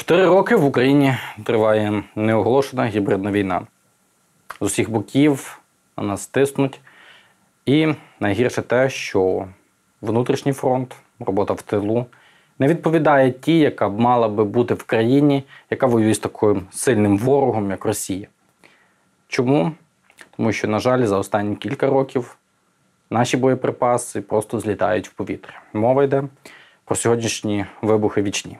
4 роки в Україні триває неоголошена гібридна війна. З усіх боків на нас тиснуть. І найгірше те, що внутрішній фронт, робота в тилу, не відповідає тій, яка б мала би бути в країні, яка воює з таким сильним ворогом, як Росія. Чому? Тому що, на жаль, за останні кілька років наші боєприпаси просто злітають в повітря. Мова йде про сьогоднішні вибухи вічні.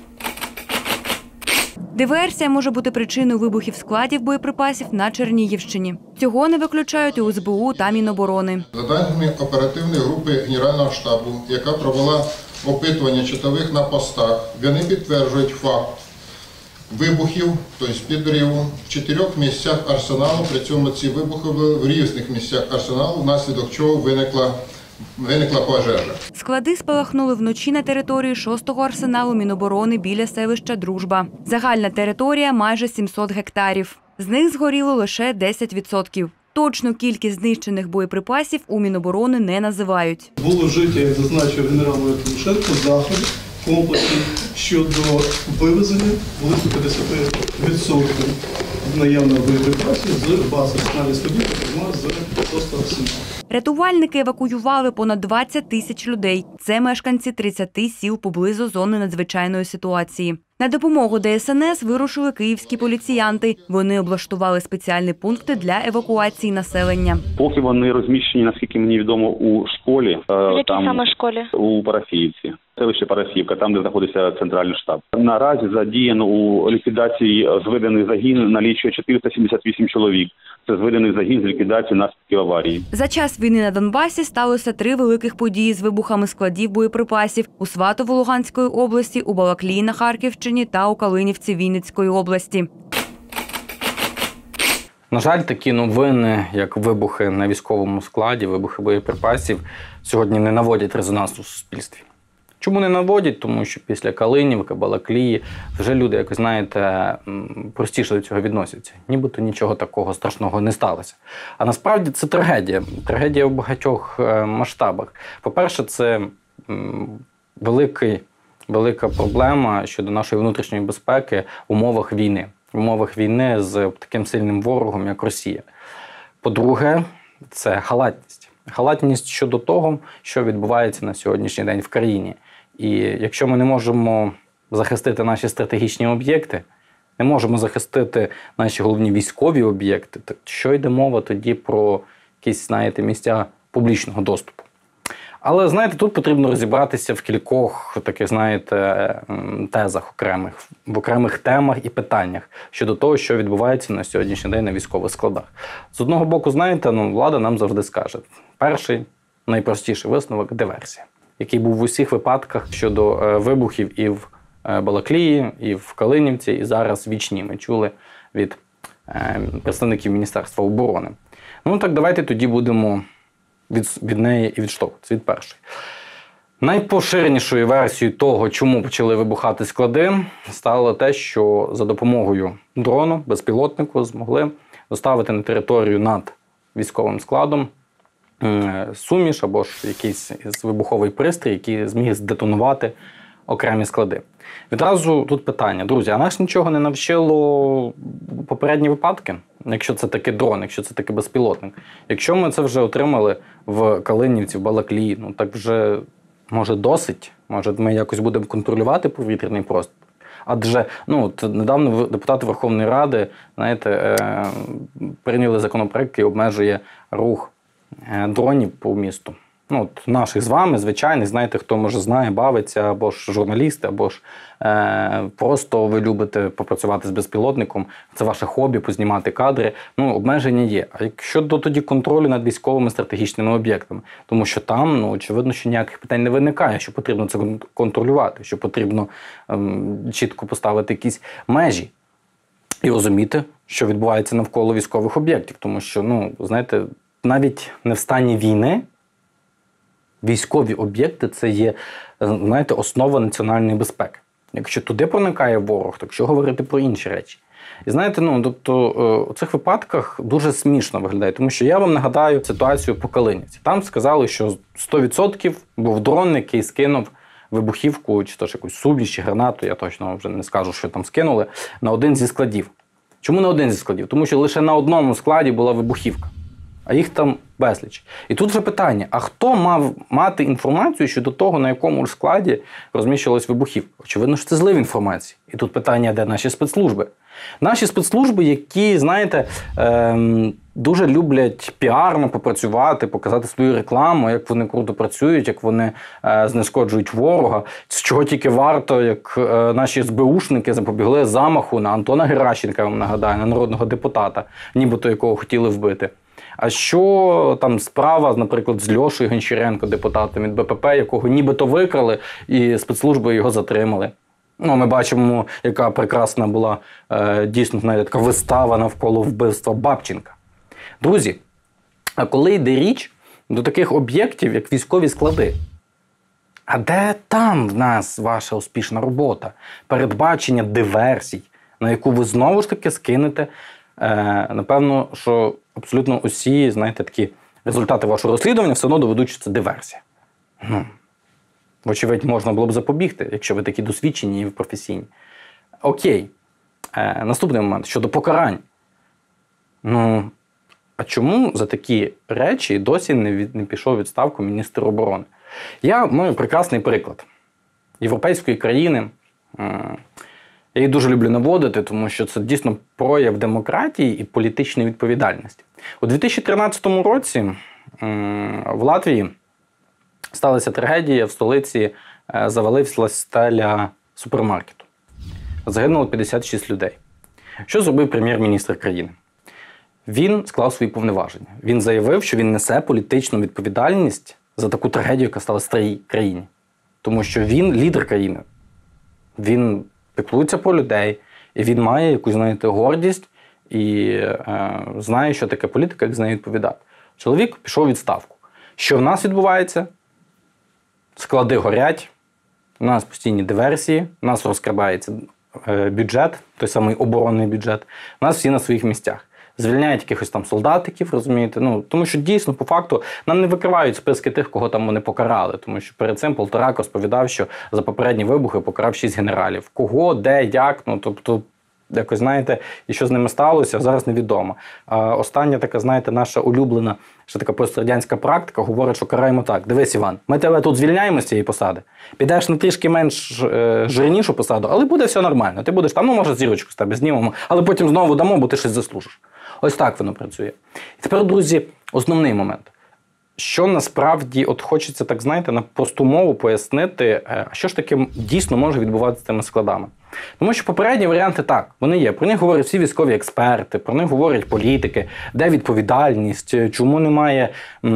Диверсія може бути причиною вибухів складів боєприпасів на Чернігівщині. Цього не виключають і у СБУ та Міноборони. За даними оперативної групи Генерального штабу, яка провела опитування чотових на постах, вони підтверджують факт вибухів, тобто підриву, в 4 місцях арсеналу, при цьому ці вибухи були в різних місцях арсеналу, внаслідок чого виникла пожежа. Склади спалахнули вночі на території 6-го арсеналу Міноборони біля селища Дружба. Загальна територія – майже 700 гектарів. З них згоріло лише 10%. Точну кількість знищених боєприпасів у Міноборони не називають. Було вжиті, як зазначив генерал Тимошенко, заходи комплексні щодо вивезення близько 50% наявного боєприпасів з бази арсеналів складів, зокрема з 6-го арсеналу. Рятувальники евакуювали понад 20 тисяч людей. Це мешканці 30 сіл поблизу зони надзвичайної ситуації. На допомогу ДСНС вирушили київські поліціянти. Вони облаштували спеціальні пункти для евакуації населення. Поки вони розміщені, наскільки мені відомо, у школі. В якій саме школі? У Парафіївці. Селище Парафіївка, там, де знаходиться центральний штаб. Наразі задіяно у ліквідації зведений загін налічує 478 чоловік. Це зведений загін з ліквідації наслідків аварії. За час війни на Донбасі сталося 3 великих події з вибухами складів боєприпасів у Сватово Луганської області, у Балаклії на Харківщині та у Калинівці Вінницької області. На жаль, такі новини, як вибухи на військовому складі, вибухи боєприпасів, сьогодні не наводять резонансу в суспільстві. Чому не наводять? Тому що після Калинівки, Балаклії вже люди, як ви знаєте, простіше до цього відносяться. Нібито нічого такого страшного не сталося. А насправді це трагедія. Трагедія в багатьох масштабах. По-перше, це велика проблема щодо нашої внутрішньої безпеки в умовах війни. В умовах війни з таким сильним ворогом, як Росія. По-друге, це халатність. Халатність щодо того, що відбувається на сьогоднішній день в країні. І якщо ми не можемо захистити наші стратегічні об'єкти, не можемо захистити наші головні військові об'єкти, то що йде мова тоді про якісь, знаєте, місця публічного доступу? Але, знаєте, тут потрібно розібратися в кількох таких, знаєте, тезах окремих, в окремих темах і питаннях щодо того, що відбувається на сьогоднішній день на військових складах. З одного боку, знаєте, влада нам завжди скаже. Перший, найпростіший висновок – диверсія, який був в усіх випадках щодо вибухів і в Балаклії, і в Калинівці, і зараз вічні ми чули від представників Міністерства оборони. Ну так давайте тоді будемо від неї і відштовхуватися, від першої. Найпоширенішою версією того, чому почали вибухати склади, стало те, що за допомогою дрону, безпілотнику, змогли доставити на територію над військовим складом суміш або ж якийсь вибуховий пристрій, який зміг здетонувати окремі склади. Відразу тут питання. Друзі, а нас нічого не навчило попередні випадки? Якщо це таки дрон, якщо це таки безпілотник. Якщо ми це вже отримали в Калинівці, в Балаклії, так вже, може, досить? Може, ми якось будемо контролювати повітряний простір? Адже, недавно депутати Верховної Ради, знаєте, прийняли законопроект, який обмежує рух дронів по місту. Наших з вами, звичайних, знаєте, хто, може, знає, бавиться, або ж журналісти, або ж просто ви любите попрацювати з безпілотником, це ваше хобі, познімати кадри. Обмеження є. А щодо тоді контролю над військовими стратегічними об'єктами? Тому що там, очевидно, що ніяких питань не виникає, що потрібно це контролювати, що потрібно чітко поставити якісь межі і розуміти, що відбувається навколо військових об'єктів. Тому що, знаєте, навіть не в стані війни військові об'єкти – це є, знаєте, основа національної безпеки. Якщо туди проникає ворог, то що говорити про інші речі? І знаєте, у цих випадках дуже смішно виглядає, тому що я вам нагадаю ситуацію по Калинівці. Там сказали, що 100% був дрон, який скинув вибухівку, чи то ж якусь суміш, чи гранату, я точно вже не скажу, що там скинули, на один зі складів. Чому на один зі складів? Тому що лише на одному складі була вибухівка, а їх там безліч. І тут вже питання, а хто мав мати інформацію щодо того, на якому ж складі розміщувалась вибухівка? Очевидно, що це злив інформації. І тут питання, де наші спецслужби? Наші спецслужби, які, знаєте, дуже люблять піарно попрацювати, показати свою рекламу, як вони круто працюють, як вони знешкоджують ворога, з чого тільки варто, як наші СБУшники запобігли замаху на Антона Геращенка, я вам нагадаю, на народного депутата, нібито якого хотіли вбити. А що там справа, наприклад, з Льошею Гончаренко, депутатом від БПП, якого нібито викрали і спецслужби його затримали. Ну, ми бачимо, яка прекрасна була дійсно навіть така вистава навколо вбивства Бабченка. Друзі, а коли йде річ до таких об'єктів, як військові склади, а де там в нас ваша успішна робота? Передбачення диверсій, на яку ви знову ж таки скинете, напевно, що абсолютно усі, знаєте, такі результати вашого розслідування все одно доведуть, що це диверсія. Вочевидь, можна було б запобігти, якщо ви такі досвідчені і професійні. Окей. Наступний момент. Щодо покарань. Ну, а чому за такі речі досі не пішов у відставку міністр оборони? Я маю прекрасний приклад європейської країни. Я її дуже люблю наводити, тому що це дійсно прояв демократії і політичної відповідальності. У 2013 році в Латвії сталася трагедія, в столиці завалився стеля супермаркету. Загинуло 56 людей. Що зробив прем'єр-міністр країни? Він склав свої повноваження. Він заявив, що він несе політичну відповідальність за таку трагедію, яка сталася в старій країні. Тому що він лідер країни. Він піклується про людей, і він має якусь, знаєте, гордість і знає, що таке політика, як з нею відповідати. Чоловік пішов у відставку. Що в нас відбувається? Склади горять, у нас постійні диверсії, у нас розкрадається бюджет, той самий оборонний бюджет, у нас всі на своїх місцях. Звільняють якихось там солдатиків, розумієте? Ну, тому що дійсно, по факту, нам не викривають списки тих, кого там вони покарали. Тому що перед цим Полторак розповідав, що за попередні вибухи покарав 6 генералів. Кого, де, як, ну, тобто, якось, знаєте, і що з ними сталося, зараз невідомо. А остання така, знаєте, наша улюблена, ще така пострадянська практика, говорить, що караємо так. Дивись, Іван, ми тебе тут звільняємо з цієї посади, підеш на трішки менш жирнішу посаду, але буде все нормально. Ти будеш там, ну, може, зірочку з тебе знімемо, але потім знову дамо, бо ти щось заслужиш. Ось так воно працює. І тепер, друзі, основний момент. Що насправді от хочеться, так знаєте, на просту мову пояснити, що ж таки дійсно може відбуватися з цими складами. Тому що попередні варіанти так, вони є. Про них говорять всі військові експерти, про них говорять політики, де відповідальність, чому немає,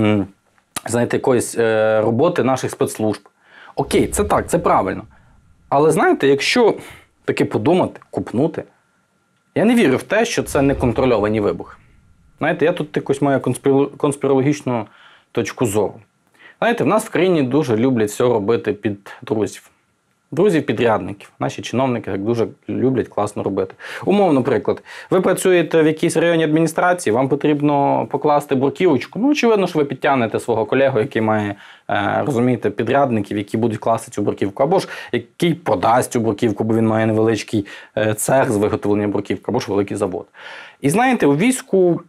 знаєте, якоїсь роботи наших спецслужб. Окей, це так, це правильно. Але знаєте, якщо таки подумати, купнути, я не вірю в те, що це неконтрольовані вибухи. Знаєте, я тут якось маю конспірологічну точку зору. Знаєте, в нас в країні дуже люблять все робити під друзів. Друзів-підрядників. Наші чиновники так дуже люблять класно робити. Умовно, приклад. Ви працюєте в якійсь районній адміністрації, вам потрібно покласти бруківочку. Ну, очевидно, що ви підтягнете свого колегу, який має, розумієте, підрядників, які будуть класти цю бруківку. Або ж який продасть цю бруківку, бо він має невеличкий цех з виготовлення бруківки, або ж великий завод. І знаєте, у війську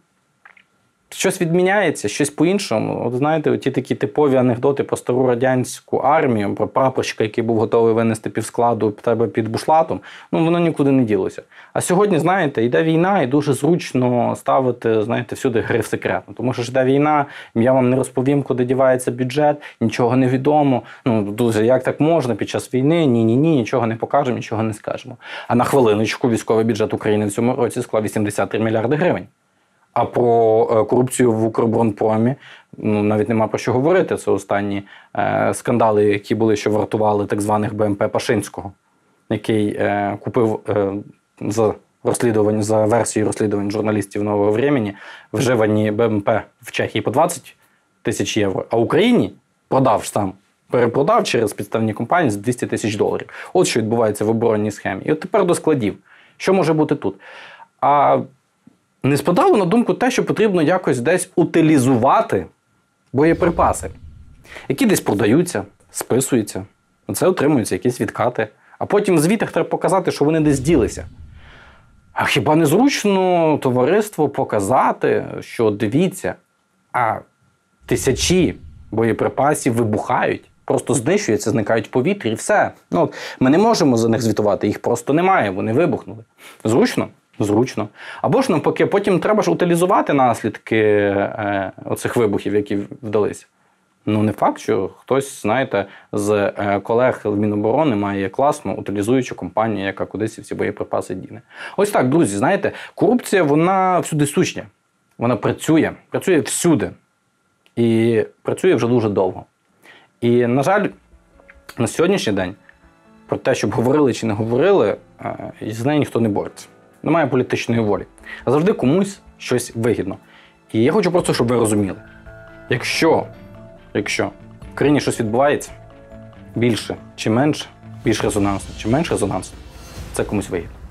щось відміняється, щось по-іншому. От знаєте, ті такі типові анекдоти про стару радянську армію, про прапорщика, який був готовий винести півскладу тебе під бушлатом, ну воно нікуди не ділося. А сьогодні, знаєте, йде війна і дуже зручно ставити, знаєте, всюди гриф секретно. Тому що ж йде війна, я вам не розповім, куди дівається бюджет, нічого не відомо. Ну, дуже, як так можна під час війни? Ні, нічого не покажемо, нічого не скажемо. А на хвилиночку військовий бюджет України в цьому році склав 83 мільярди гривень. А про корупцію в Укроборонпромі ну, навіть нема про що говорити. Це останні скандали, які були, що вартували так званих БМП Пашинського, який купив за версією розслідувань журналістів «Нового времени» вживані БМП в Чехії по 20 тисяч євро, а Україні продав сам. Перепродав через підставні компанії за 200 тисяч доларів. От що відбувається в оборонній схемі. І от тепер до складів. Що може бути тут? А не спадало на думку те, що потрібно якось десь утилізувати боєприпаси, які десь продаються, списуються, Це отримуються якісь відкати. А потім в звітах треба показати, що вони десь ділися. А хіба не зручно товариству показати, що дивіться, а тисячі боєприпасів вибухають, просто знищуються, зникають в повітрі і все. Ми не можемо за них звітувати, їх просто немає, вони вибухнули. Зручно? Зручно. Або ж навпаки, потім треба ж утилізувати наслідки оцих вибухів, які вдалися. Не факт, що хтось, знаєте, з колег Міноборони має класну утилізуючу компанію, яка кудись ці боєприпаси діне. Ось так, друзі, знаєте, корупція, вона всюди суща. Вона працює всюди. І працює вже дуже довго. І, на жаль, на сьогоднішній день про те, щоб говорили чи не говорили, з нею ніхто не бореться. Немає політичної волі. А завжди комусь щось вигідно. І я хочу просто, щоб ви розуміли. Якщо в країні щось відбувається, більше чи менше, більш резонансно чи менш резонансно, це комусь вигідно.